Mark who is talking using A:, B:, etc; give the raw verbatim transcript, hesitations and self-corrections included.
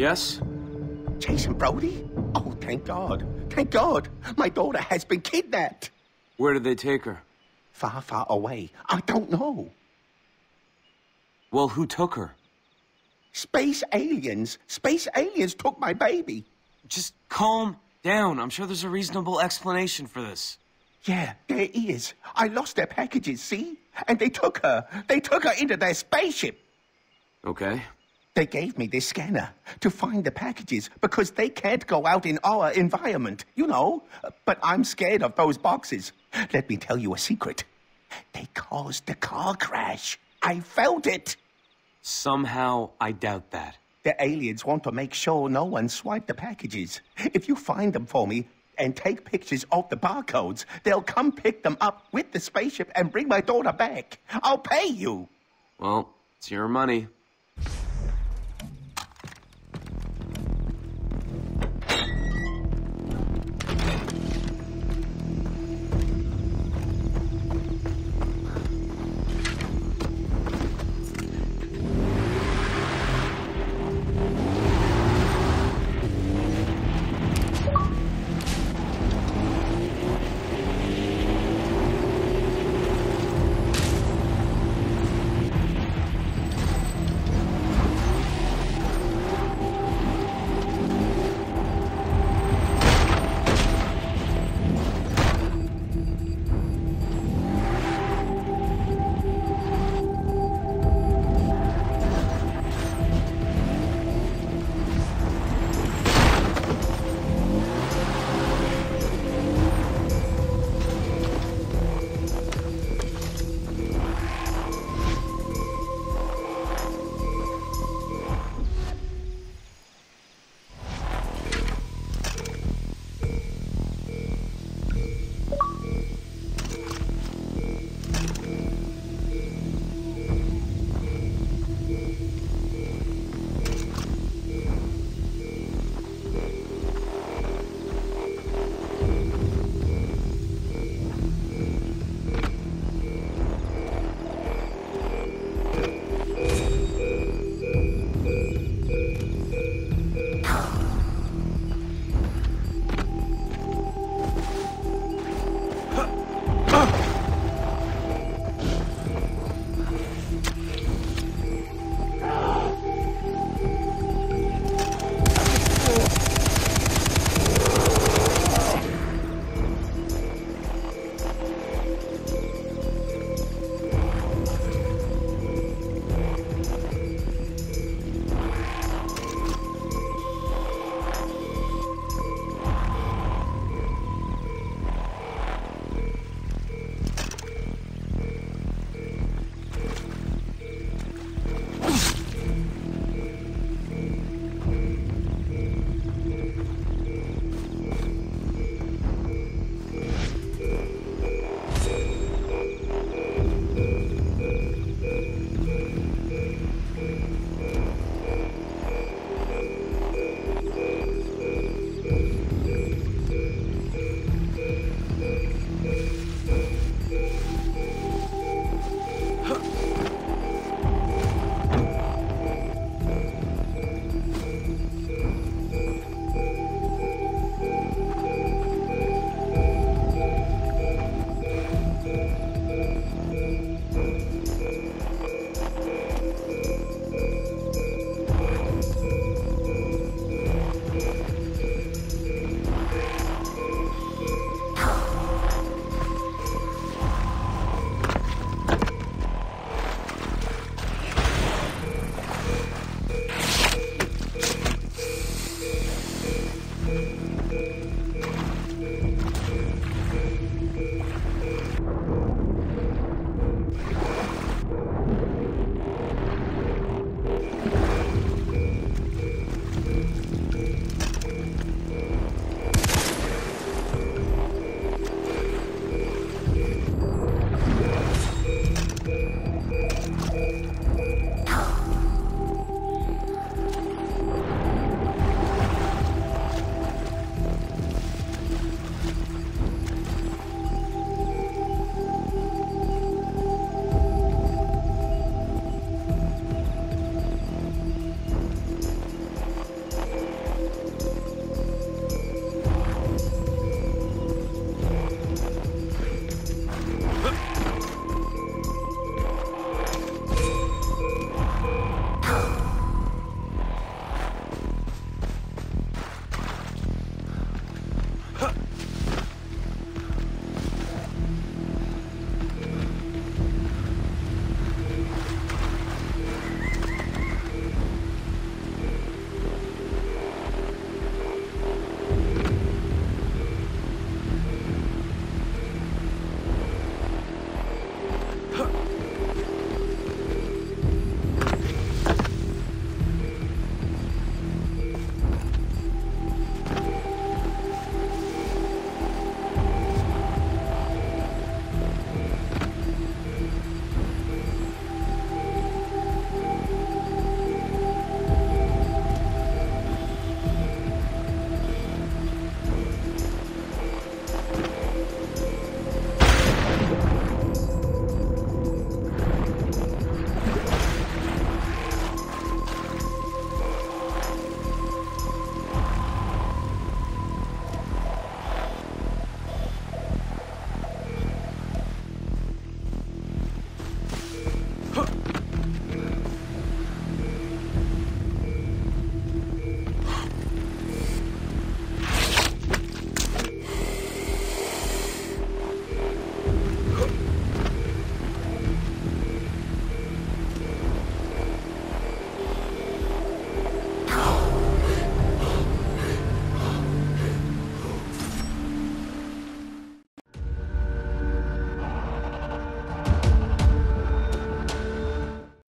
A: Yes?
B: Jason Brody? Oh, thank God. Thank God. My daughter has been kidnapped.
A: Where did they take her?
B: Far, far away. I don't know.
A: Well, who took her?
B: Space aliens. Space aliens took my baby.
A: Just calm down. I'm sure there's a reasonable explanation for this.
B: Yeah, there is. I lost their packages, see? And they took her. They took her into their spaceship.
A: Okay.
B: They gave me this scanner to find the packages because they can't go out in our environment, you know. But I'm scared of those boxes. Let me tell you a secret. They caused the car crash. I felt it.
A: Somehow, I doubt that.
B: The aliens want to make sure no one swiped the packages. If you find them for me and take pictures of the barcodes, they'll come pick them up with the spaceship and bring my daughter back. I'll pay you.
A: Well, it's your money.